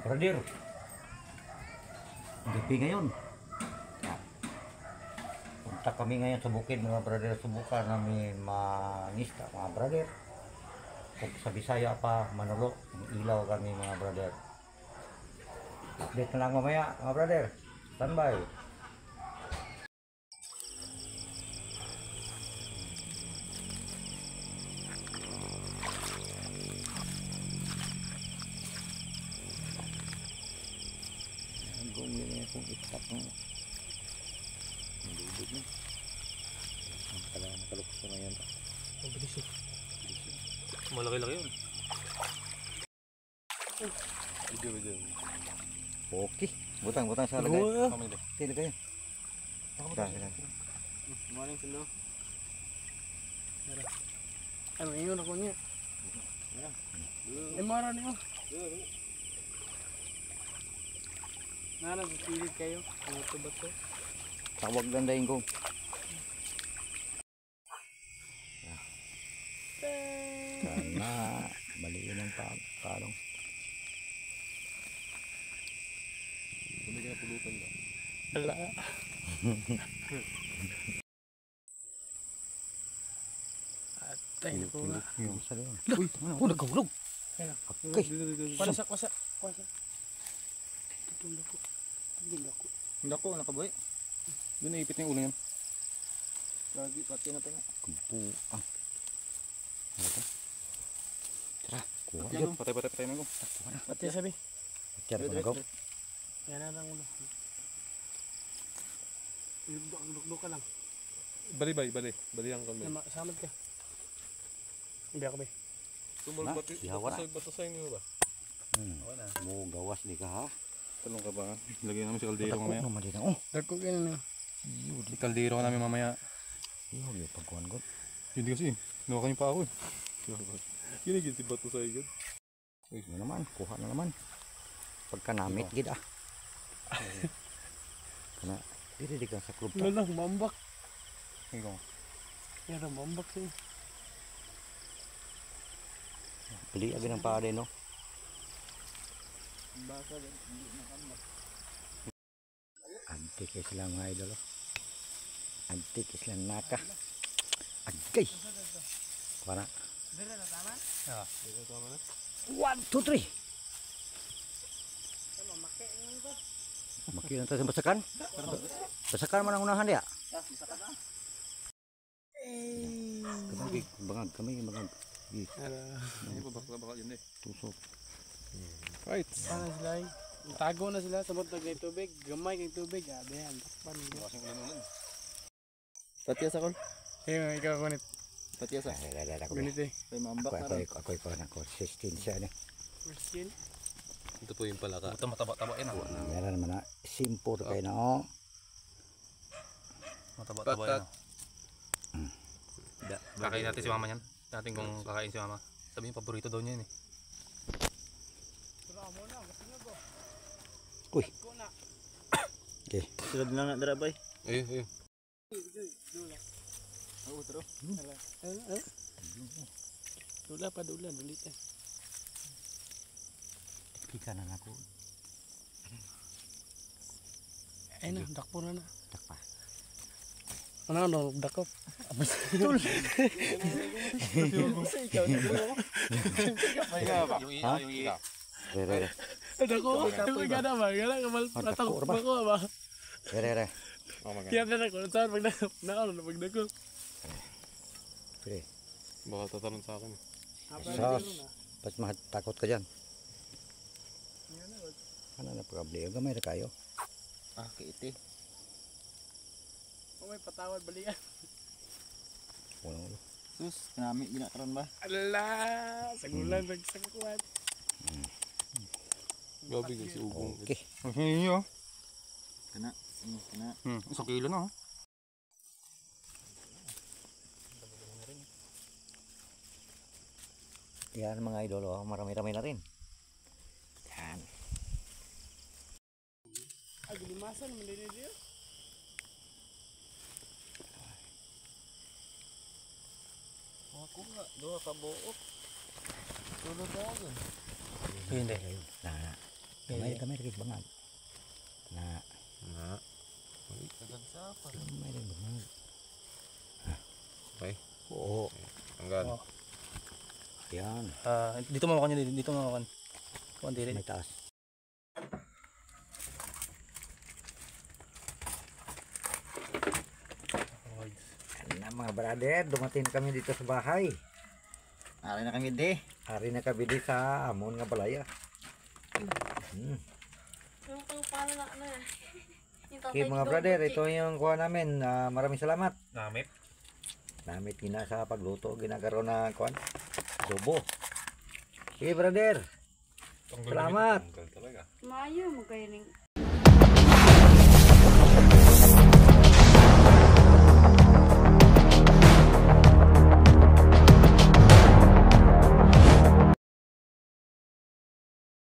brother. Gabi ngayon. Punta kami ngayon sa bukid mga brother. Subukan namin mangisda mga brother. Kung sa Bisaya pa, Manolo, ilaw kami mga brother. Update na lang mamaya mga brother. Standby. Gawin niya kung itak mo. Nalibig na. Ang pala nakalukso na yan. Ang bilis eh. Malaki-laki yun. Video. Okay. Butang sa lagay. Tila kayo. Morning sila. Ano ingon ako niya? Ay mara niyo. Nara sa pilit kayo. Ano to ba to? Tawag lang dahin ko. Sana maliin ang palong. Hindi ka pulutan ka. Ala. Atay na po nga. Uy, nagkahulog. Wasa. Dako, nakabuhi. Doon naipit na yung ulo yan. Lagi, pati na tayo. Kumpuang. Tara, kuha. Patay na ko. Pati sabi. Tara, kuha. Yan na lang ulo. Duk ka lang. Bali ang kami. Samad ka. Hindi ako ba? Batasay niyo ba? Mo gawas di ka ha? Talong ka ba? Lagyan namin si kaldero mamaya. Dako naman din ako. Dako ka na. Si kaldero namin mamaya. Iyo, yung pagkuhan ko. Hindi kasi, nawa kami pa ako eh. Kinigil si Batasay gud. Uy, ano naman, kuha na naman. Pagka namit gid ah. Kana, dili di ka sa club ta. Wala, mambak. Ikaw. Yan, mambak siya. Beli agad ng pare no. Baka hindi nakambak. Antik sila mga idol. Antik sila naka. Agay. Para. Dere na tama? Ah, ito tama na. 1 2 3. Tama make nito. Makilan tayo sa basakan. Basakan man ang unahan dia. Basakan na. Bangag kami bangag. Hindi pa baka yun eh. Tusok. Right. Sana sila eh. Tago na sila sabot na kay tubig. Gamay kay tubig. Ayan, takpan nila. Kasing ulan. Patias ako. Hey, ikaw kunit. Patias ah. Kunit eh. May mambak na rin. Ako pa na ko 16 siya ni. Christian. Ito po yung palaka. Ito mataba-taba yan ah. Meron naman na simple kayo na oh. Mataba-taba yan ah. Kakain natin si mama yan. Natin kung kakain si mama. Sabi yung paborito daw niya yun eh. Uy. Okay. Sila din lang na bay. Eh. Oo, tro. Dula pa dulit eh. Pika na ako. Ay na, dakpo na. Takpa. Ano, dakop. Tul. Yung ika. Re. Dako, ito ka na ba? Gana ka malpatang bako ba? Re. Kaya na ako, saan pag nagdako? Pre. Baka tatalon sa akin. Sos. Pas takot ka dyan. Ano na problema? Gamay na kayo. Ah, kiiti. Oh, may patawad balikan. Walang ulo. Sus, kinami binakaran ba? Ala, sagulan nagsakuan. Gabi kasi ugong. Okay. Iyo. Kana. 1 kilo na. Yan mga idol, oh. Marami-rami na rin. Yan. Ay, gulimasan, malini diyo. Ako nga, doha ka buok. Tulog ako. Hindi. Na. Kamay rin bangag. Na. Na. Kamay rin bangag. Okay. Oo. Tanggal. Oh. Yan. Dito mamakan niya, dito mamakan. Kuan diri. May taas. Yan na mga brother, dumating kami dito sa bahay. Ari na kami di. Hari na kami di sa amon nga balaya. Yung paano na ano eh. Yung tatay Okay mga ko, brother, Gucci. ito yung kuha namin. Maraming salamat. Namit. Namit gina sa pagluto, ginagaroon na kuhan. Subo. Okay brother. Salamat. Tanggal talaga. Mayo mo kayo ning